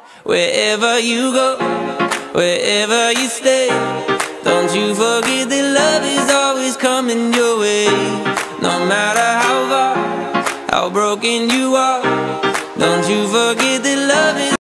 Wherever you go, wherever you stay, don't you forget that love is always coming your way. No matter how far, how broken you are, don't you forget that love is